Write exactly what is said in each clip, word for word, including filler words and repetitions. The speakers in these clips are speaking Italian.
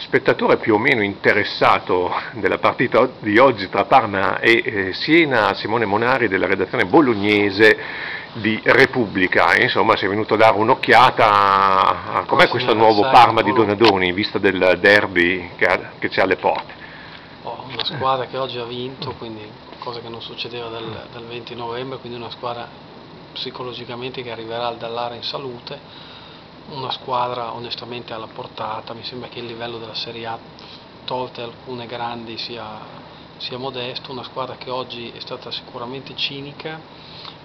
spettatore più o meno interessato della partita di oggi tra Parma e eh, Siena, Simone Monari della redazione bolognese di Repubblica. Insomma, si è venuto a dare un'occhiata a, a com'è questo nuovo Parma di Donadoni in vista del derby che, ha, che c'è alle porte. Oh, una squadra che oggi ha vinto, quindi cosa che non succedeva dal, dal venti novembre, quindi una squadra psicologicamente che arriverà al Dallara in salute, una squadra onestamente alla portata. Mi sembra che il livello della Serie A, tolte alcune grandi, sia, sia modesto, una squadra che oggi è stata sicuramente cinica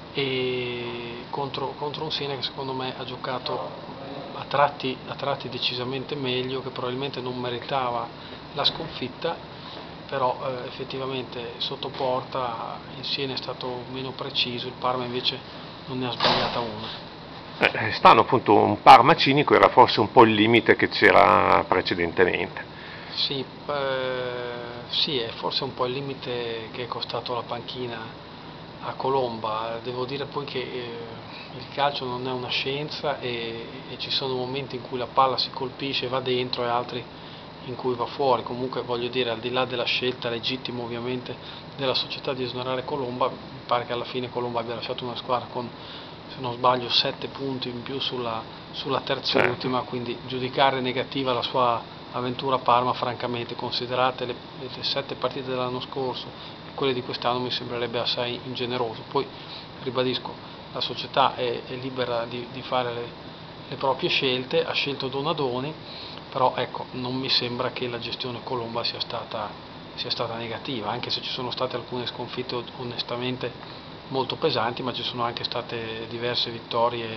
e contro, contro un Siena che secondo me ha giocato a tratti, a tratti decisamente meglio, che probabilmente non meritava la sconfitta, però eh, effettivamente sotto porta il Siena è stato meno preciso, il Parma invece non ne ha sbagliata una. Eh, stanno appunto un Parma cinico, era forse un po' il limite che c'era precedentemente. Sì, eh, sì, è forse un po' il limite che è costato la panchina a Colomba. Devo dire poi che eh, il calcio non è una scienza e, e ci sono momenti in cui la palla si colpisce e va dentro e altri in cui va fuori. Comunque voglio dire, al di là della scelta legittima ovviamente della società di esonerare Colomba, mi pare che alla fine Colomba abbia lasciato una squadra con, se non sbaglio, sette punti in più sulla, sulla terza Certo. ultima, quindi giudicare negativa la sua avventura a Parma, francamente, considerate le, le sette partite dell'anno scorso e quelle di quest'anno, mi sembrerebbe assai ingeneroso. Poi ribadisco, la società è, è libera di, di fare le, le proprie scelte, ha scelto Donadoni, però ecco, non mi sembra che la gestione Colomba sia stata, sia stata negativa, anche se ci sono state alcune sconfitte onestamente molto pesanti, ma ci sono anche state diverse vittorie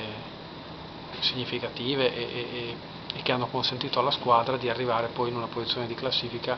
significative e, e, e che hanno consentito alla squadra di arrivare poi in una posizione di classifica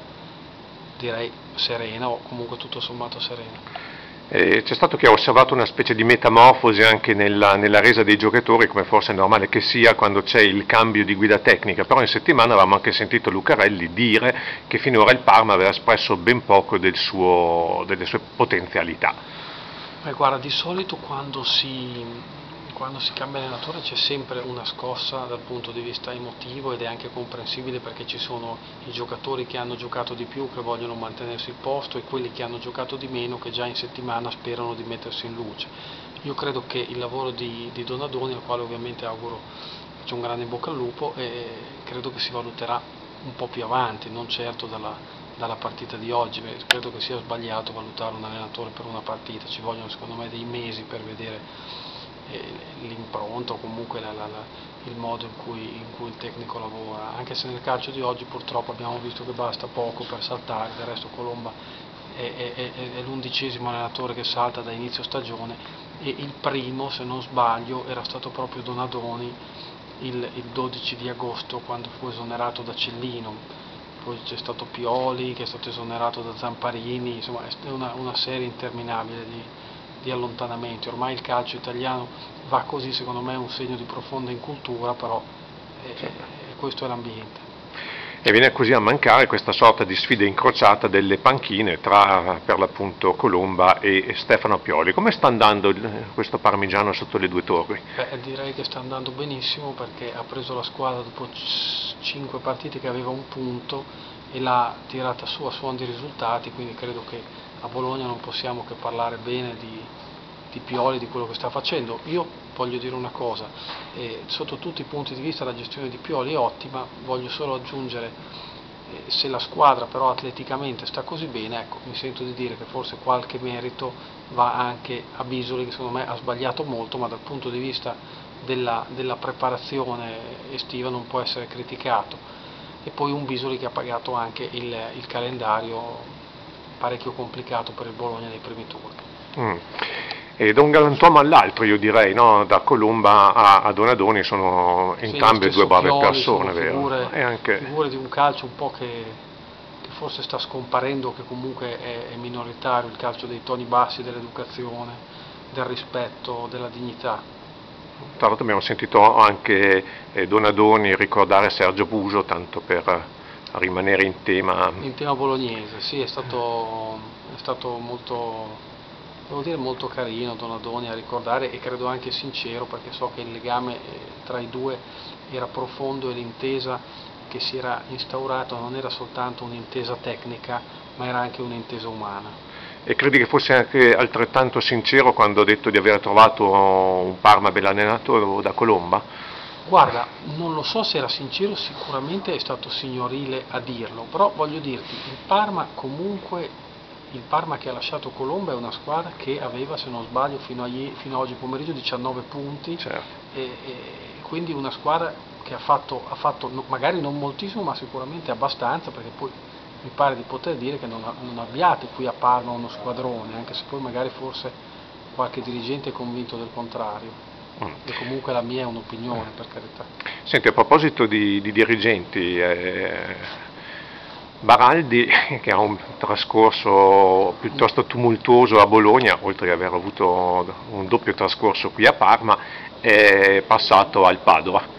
direi serena, o comunque tutto sommato serena. Eh, c'è stato chi ha osservato una specie di metamorfosi anche nella, nella resa dei giocatori, come forse è normale che sia quando c'è il cambio di guida tecnica, però in settimana avevamo anche sentito Lucarelli dire che finora il Parma aveva espresso ben poco del suo, delle sue potenzialità. Beh, guarda, di solito quando si, quando si cambia allenatore c'è sempre una scossa dal punto di vista emotivo, ed è anche comprensibile perché ci sono i giocatori che hanno giocato di più che vogliono mantenersi il posto e quelli che hanno giocato di meno che già in settimana sperano di mettersi in luce. Io credo che il lavoro di, di Donadoni, al quale ovviamente auguro faccio un grande in bocca al lupo, e credo che si valuterà un po' più avanti, non certo dalla, dalla partita di oggi. Beh, credo che sia sbagliato valutare un allenatore per una partita, ci vogliono secondo me dei mesi per vedere eh, l'impronta o comunque la, la, la, il modo in cui, in cui il tecnico lavora, anche se nel calcio di oggi purtroppo abbiamo visto che basta poco per saltare. Del resto Colomba è, è, è, è l'undicesimo allenatore che salta da inizio stagione e il primo, se non sbaglio, era stato proprio Donadoni il, il dodici di agosto, quando fu esonerato da Cellino. Poi c'è stato Pioli che è stato esonerato da Zamparini, insomma è una, una serie interminabile di, di allontanamenti. Ormai il calcio italiano va così, secondo me è un segno di profonda incultura, però eh, eh, questo è l'ambiente. E viene così a mancare questa sorta di sfida incrociata delle panchine tra per l'appunto Colomba e Stefano Pioli. Come sta andando questo parmigiano sotto le due torri? Beh, direi che sta andando benissimo perché ha preso la squadra dopo cinque partite che aveva un punto e l'ha tirata su a suon di risultati, quindi credo che a Bologna non possiamo che parlare bene di, di Pioli, di quello che sta facendo. Io voglio dire una cosa, eh, sotto tutti i punti di vista la gestione di Pioli è ottima, voglio solo aggiungere, eh, se la squadra però atleticamente sta così bene, ecco, mi sento di dire che forse qualche merito va anche a Bisoli, che secondo me ha sbagliato molto, ma dal punto di vista della, della preparazione estiva non può essere criticato. E poi un Bisoli che ha pagato anche il, il calendario parecchio complicato per il Bologna nei primi turni. Mm. E da un galantuomo all'altro, io direi, no? Da Colomba a, a Donadoni sono entrambe sì, due brave Pioli, persone, figure, vero? E anche... figure di un calcio un po' che, che forse sta scomparendo, che comunque è, è minoritario, il calcio dei toni bassi, dell'educazione, del rispetto, della dignità. Tra l'altro abbiamo sentito anche eh, Donadoni ricordare Sergio Buso, tanto per rimanere in tema. In tema bolognese, sì, è stato, è stato molto, devo dire, molto carino Donadoni a ricordare, e credo anche sincero, perché so che il legame tra i due era profondo e l'intesa che si era instaurato non era soltanto un'intesa tecnica, ma era anche un'intesa umana. E credi che fosse anche altrettanto sincero quando ha detto di aver trovato un Parma ben allenato da Colomba? Guarda, non lo so se era sincero, sicuramente è stato signorile a dirlo, però voglio dirti, il Parma comunque, il Parma che ha lasciato Colomba è una squadra che aveva, se non sbaglio, fino a, ieri, fino a oggi pomeriggio diciannove punti, Certo. e, e quindi una squadra che ha fatto, ha fatto no, magari non moltissimo, ma sicuramente abbastanza, perché poi mi pare di poter dire che non, non abbiate qui a Parma uno squadrone, anche se poi magari forse qualche dirigente è convinto del contrario. Mm. E comunque la mia è un'opinione, per carità. Senti, a proposito di, di dirigenti, eh, Baraldi, che ha un trascorso piuttosto tumultuoso a Bologna, oltre ad aver avuto un doppio trascorso qui a Parma, è passato al Padova.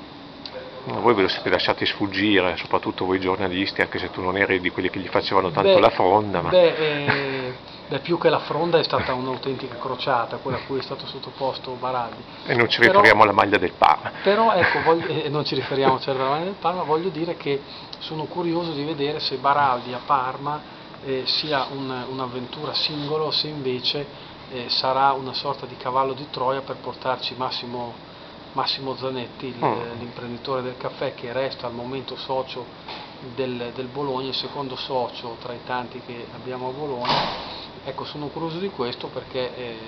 Voi ve lo siete lasciati sfuggire, soprattutto voi giornalisti, anche se tu non eri di quelli che gli facevano tanto beh, la fronda. Ma... Beh, eh, beh, più che la fronda è stata un'autentica crociata, quella a cui è stato sottoposto Baraldi. E non ci Però, riferiamo alla maglia del Parma. Però ecco, voglio, eh, non ci riferiamo certo alla maglia del Parma, voglio dire che sono curioso di vedere se Baraldi a Parma eh, sia un, un'avventura singolo o se invece eh, sarà una sorta di cavallo di Troia per portarci Massimo Massimo Zanetti, Mm. l'imprenditore del caffè che resta al momento socio del, del Bologna, il secondo socio tra i tanti che abbiamo a Bologna. Ecco, sono curioso di questo perché eh,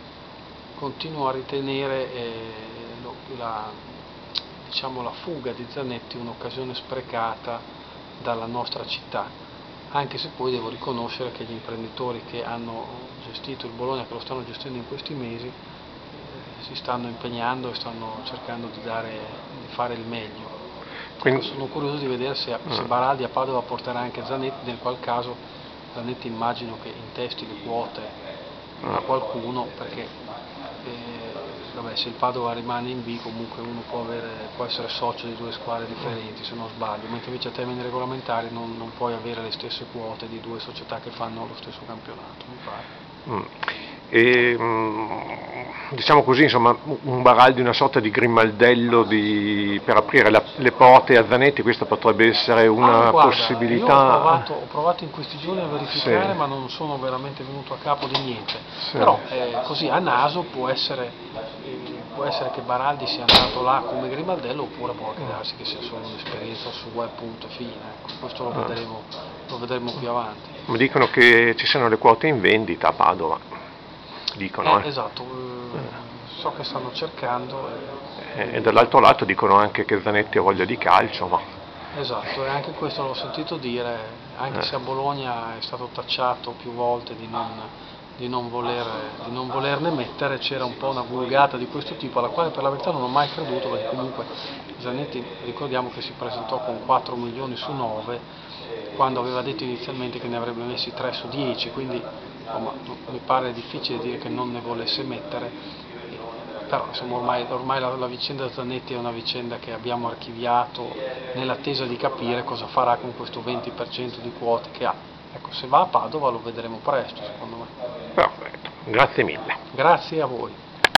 continuo a ritenere eh, lo, la, diciamo, la fuga di Zanetti un'occasione sprecata dalla nostra città, anche se poi devo riconoscere che gli imprenditori che hanno gestito il Bologna, che lo stanno gestendo in questi mesi, si stanno impegnando e stanno cercando di, dare, di fare il meglio. Quindi... Ecco, sono curioso di vedere se, se Mm. Baraldi a Padova porterà anche Zanetti, nel qual caso Zanetti immagino che intesti le quote Mm. a qualcuno, perché eh, vabbè, se il Padova rimane in B comunque uno può, avere, può essere socio di due squadre differenti, se non sbaglio, mentre invece a termini regolamentari non, non puoi avere le stesse quote di due società che fanno lo stesso campionato, mi pare. Mm. E, diciamo così, insomma, un Baraldi, una sorta di grimaldello di, per aprire la, le porte a Zanetti, questa potrebbe essere una ah, guarda, possibilità. Io ho provato, ho provato in questi giorni a verificare, Sì. ma non sono veramente venuto a capo di niente. Sì. Però eh, così a naso può essere, eh, può essere che Baraldi sia andato là come grimaldello, oppure può anche darsi che sia solo un'esperienza sua e punto e fine. Ecco, questo lo vedremo, lo vedremo più avanti. Mi dicono che ci siano le quote in vendita a Padova. Dicono, Eh, eh. esatto, eh, so che stanno cercando. E, e dall'altro lato dicono anche che Zanetti ha voglia di calcio, ma... Esatto, e anche questo l'ho sentito dire, anche Eh. se a Bologna è stato tacciato più volte di non, di non, voler, di non volerne mettere, c'era un po' una vulgata di questo tipo, alla quale per la verità non ho mai creduto, perché comunque Zanetti, ricordiamo che si presentò con quattro milioni su nove, quando aveva detto inizialmente che ne avrebbe messi tre su dieci, quindi insomma, mi pare difficile dire che non ne volesse mettere, però insomma, ormai, ormai la, la vicenda Zanetti è una vicenda che abbiamo archiviato nell'attesa di capire cosa farà con questo venti per cento di quote che ha. Ecco, se va a Padova lo vedremo presto, secondo me. Perfetto, grazie mille. Grazie a voi.